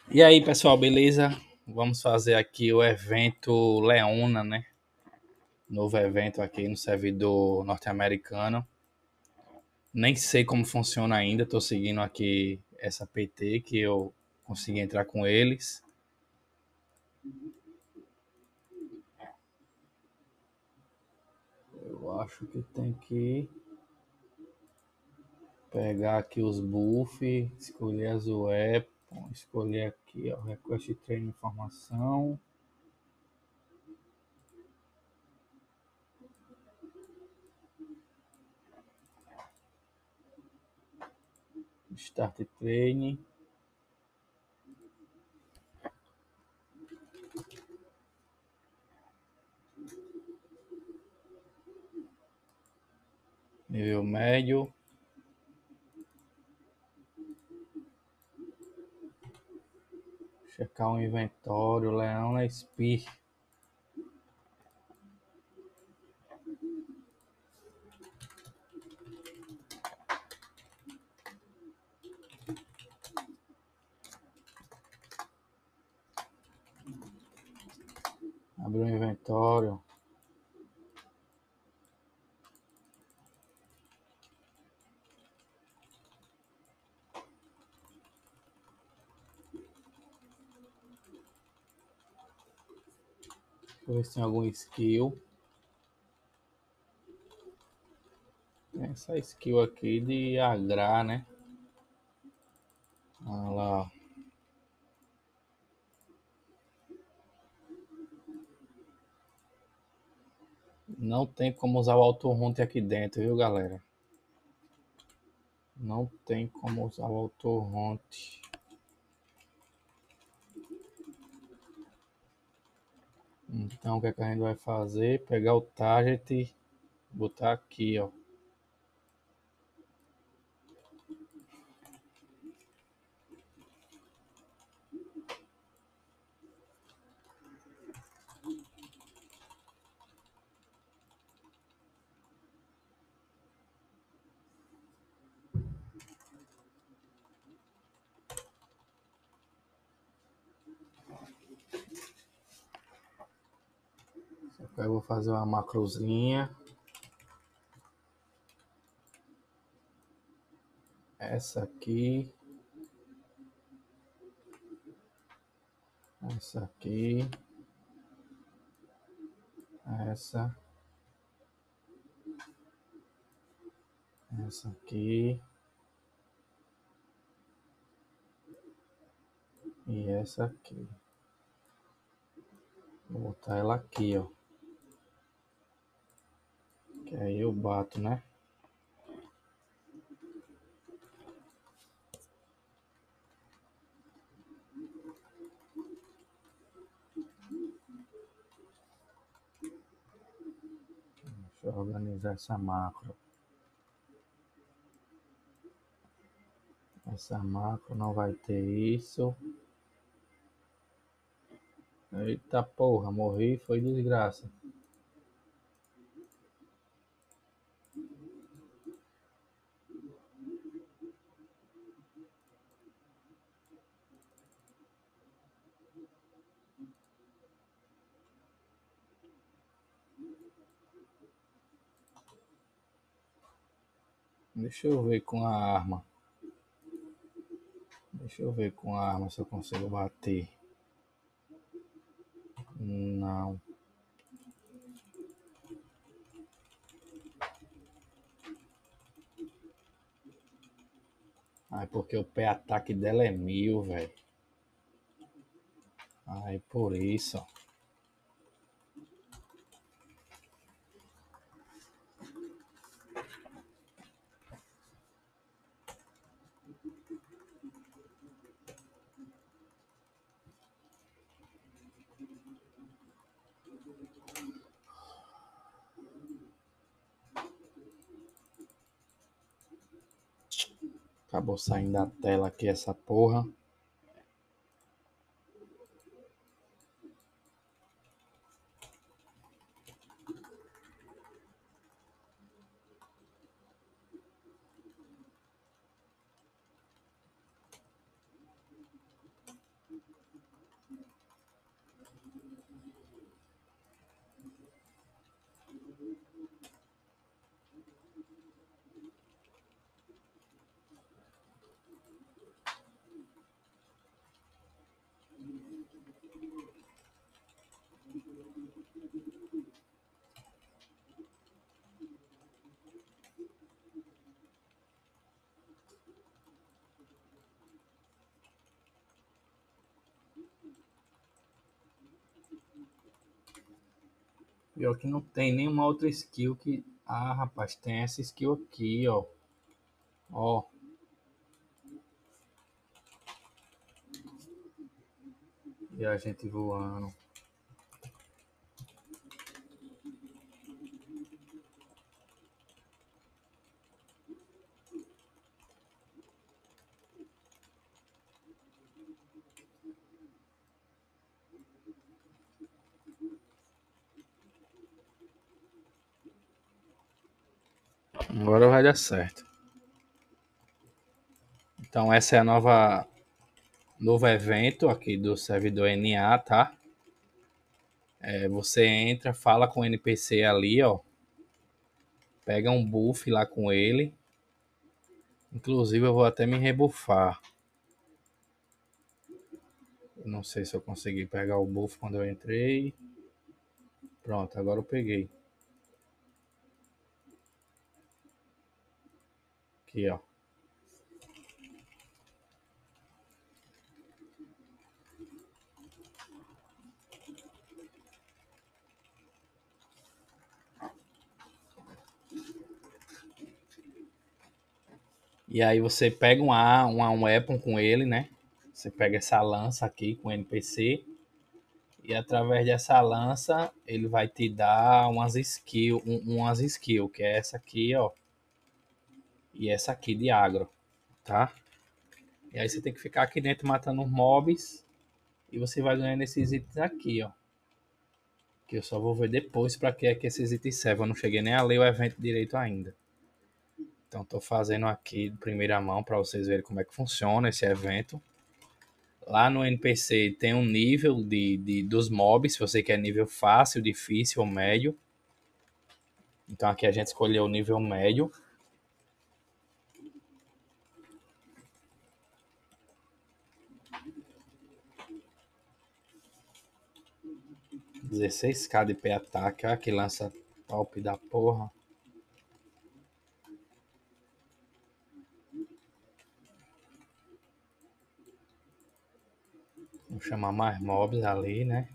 E aí, pessoal, beleza? Vamos fazer aqui o evento Leona, né? Novo evento aqui no servidor norte-americano. Nem sei como funciona ainda, tô seguindo aqui essa PT que eu consegui entrar com eles. Eu acho que tem que pegar aqui os buffs, escolher as weapons, escolher aqui, ó, request treino informação. Start training. Nível médio. Checar o inventório. Leona Spear. Abrir o inventório. Deixa eu ver se tem algum skill. Tem essa skill aqui de agrar, né? Olha lá. Não tem como usar o Auto Hunt aqui dentro, viu, galera? Não tem como usar o Auto Hunt. Então, o que, é que a gente vai fazer? Pegar o target e botar aqui, ó. Eu vou fazer uma macrozinha. Essa aqui. Essa aqui. Essa. Essa aqui. E essa aqui. Vou botar ela aqui, ó. Que aí eu bato, né? Deixa eu organizar essa macro. Essa macro não vai ter isso. Eita porra, morri, foi desgraça. Deixa eu ver com a arma. Deixa eu ver com a arma se eu consigo bater. Não. Ai, porque o pé ataque dela é 1000, velho. Ai, por isso. Acabou saindo da tela aqui essa porra. Pior que não tem nenhuma outra skill que. Ah, rapaz, tem essa skill aqui, ó. Ó, e a gente voando. Agora vai dar certo. Então essa é a novo evento aqui do servidor NA, tá? Você entra, fala com o NPC ali, ó. Pega um buff lá com ele. Inclusive eu vou até me rebufar. Eu não sei se eu consegui pegar o buff quando eu entrei. Pronto, agora eu peguei. Aqui, ó. E aí você pega um weapon com ele, né? Você pega essa lança aqui com o NPC. E através dessa lança, ele vai te dar umas skill, que é essa aqui, ó. E essa aqui de agro, tá? E aí você tem que ficar aqui dentro matando os mobs. E você vai ganhando esses itens aqui, ó. Que eu só vou ver depois para que é que esses itens servem. Eu não cheguei nem a ler o evento direito ainda. Então tô fazendo aqui de primeira mão para vocês verem como é que funciona esse evento. Lá no NPC tem um nível dos mobs, se você quer nível fácil, difícil ou médio. Então aqui a gente escolheu o nível médio. Dezesseis k de pé ataque, olha que lança top da porra. Vou chamar mais mobs ali, né?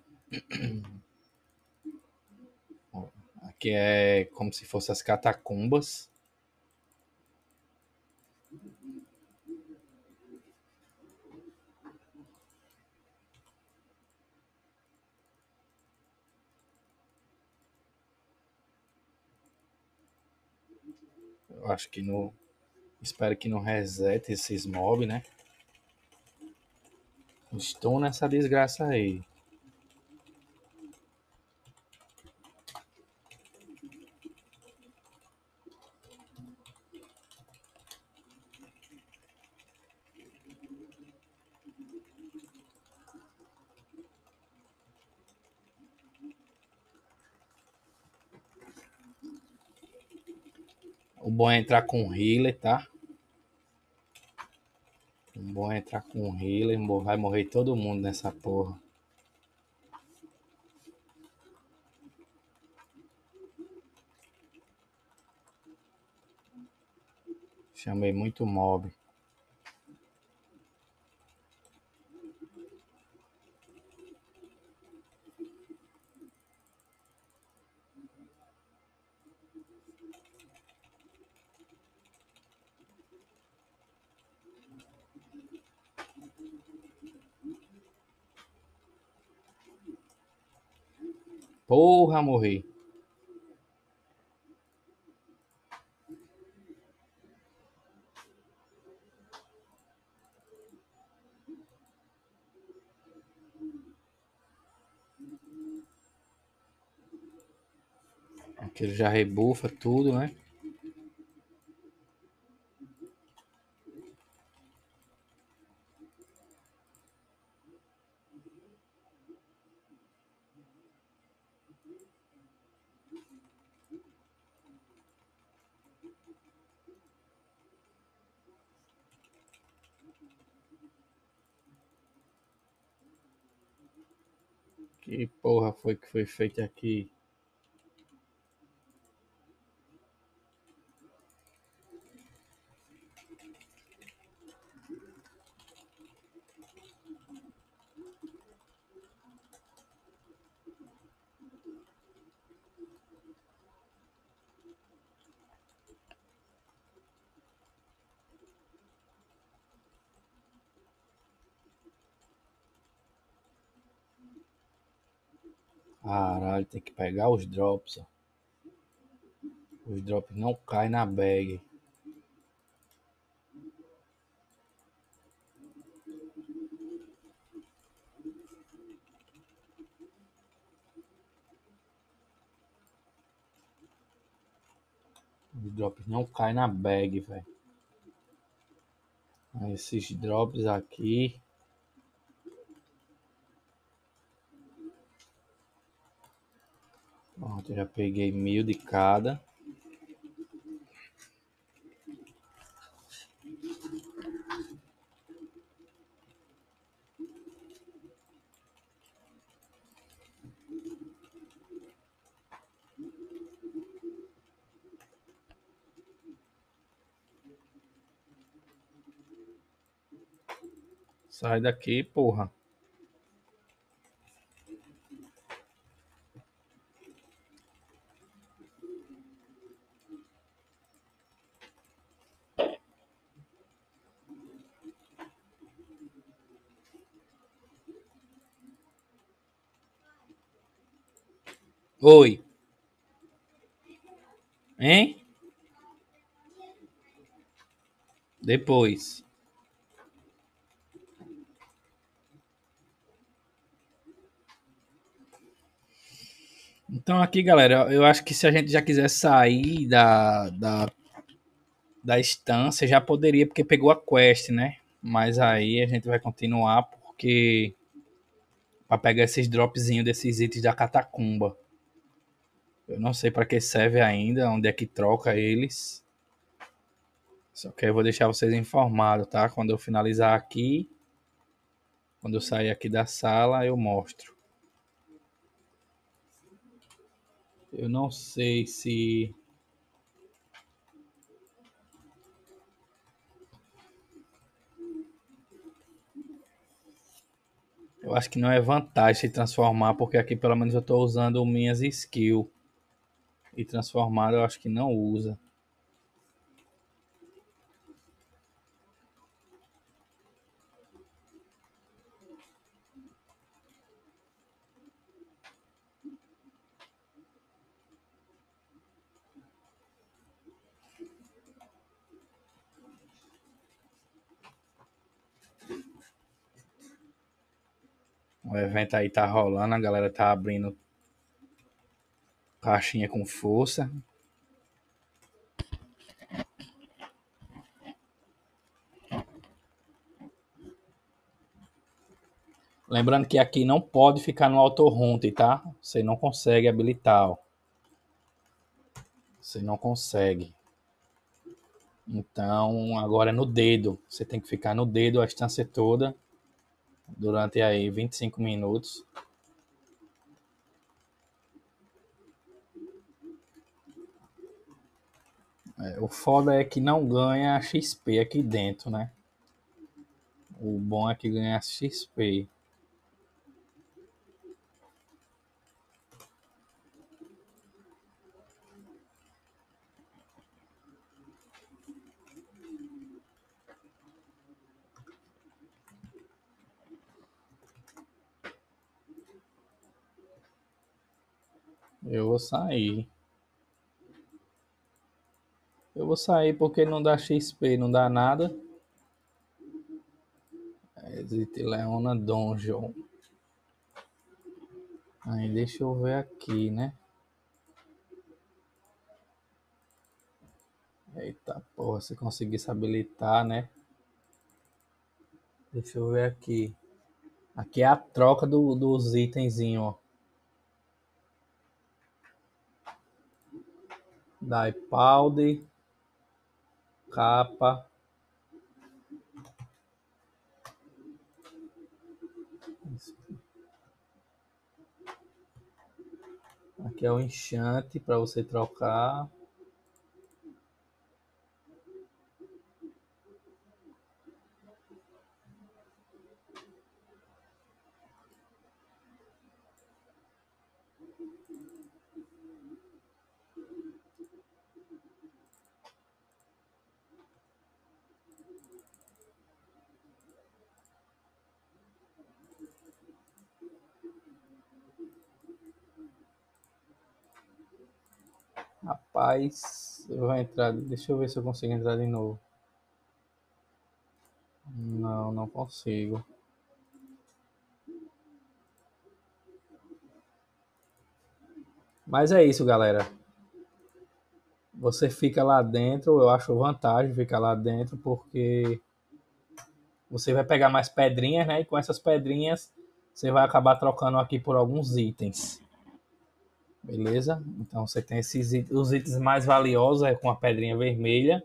Aqui é como se fossem as catacumbas. Eu acho que no. Espero que não resete esses mobs, né? Estou nessa desgraça aí. O bom é entrar com healer, tá? O bom é entrar com healer. Vai morrer todo mundo nessa porra. Chamei muito mob. Porra, morri. Aqui ele já rebufa tudo, né? Que porra foi que foi feita aqui? Caralho, tem que pegar os drops, ó. Os drops não caem na bag. Os drops não caem na bag, velho. Esses drops aqui. Pronto, já peguei 1000 de cada. Sai daqui, porra. Oi. Hein? Depois. Então aqui, galera, eu acho que se a gente já quiser sair da estância, já poderia, porque pegou a quest, né? Mas aí a gente vai continuar porque para pegar esses dropzinhos desses itens da catacumba. Eu não sei para que serve ainda, onde é que troca eles. Só que eu vou deixar vocês informados, tá? Quando eu finalizar aqui, quando eu sair aqui da sala, eu mostro. Eu não sei se eu acho que não é vantagem se transformar, porque aqui pelo menos eu estou usando minhas skills. E transformar eu acho que não usa. O evento aí tá rolando, a galera tá abrindo caixinha com força. Lembrando que aqui não pode ficar no auto hunt, tá? Você não consegue habilitar, ó. Você não consegue. Então, agora é no dedo. Você tem que ficar no dedo a instância toda durante aí 25 minutos. O foda é que não ganha XP aqui dentro, né? O bom é que ganha XP. Eu vou sair. Eu vou sair porque não dá XP, não dá nada. Exit Leona Dungeon. Aí deixa eu ver aqui, né? Eita porra, se conseguisse habilitar, né? Deixa eu ver aqui. Aqui é a troca dos itenzinhos, ó. Dai powder, capa. Aqui é o enchante para você trocar. Rapaz, eu vou entrar. Deixa eu ver se eu consigo entrar de novo. Não, não consigo. Mas é isso, galera. Você fica lá dentro, eu acho vantagem ficar lá dentro, porque você vai pegar mais pedrinhas, né? E com essas pedrinhas você vai acabar trocando aqui por alguns itens. Beleza? Então você tem os itens mais valiosos é com a pedrinha vermelha.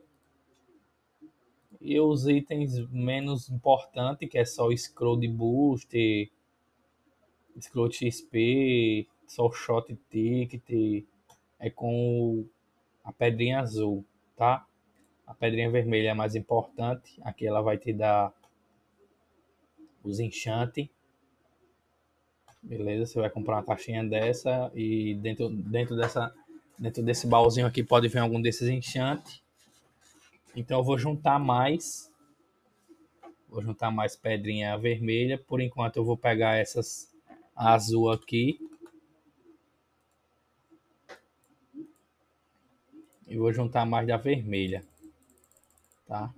E os itens menos importantes, que é só o Scroll de Boost, Scroll XP, só o Shot Ticket, é com a pedrinha azul, tá? A pedrinha vermelha é mais importante. Aqui ela vai te dar os enchantes. Beleza? Você vai comprar uma caixinha dessa e dentro desse baúzinho aqui pode vir algum desses enchantes. Então eu vou juntar mais. Vou juntar mais pedrinha vermelha. Por enquanto eu vou pegar essas azul aqui. E vou juntar mais da vermelha. Tá?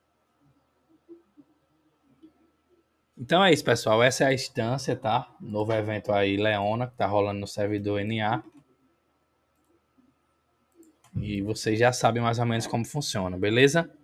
Então é isso, pessoal. Essa é a instância, tá? Novo evento aí, Leona, que tá rolando no servidor NA. E vocês já sabem mais ou menos como funciona, beleza?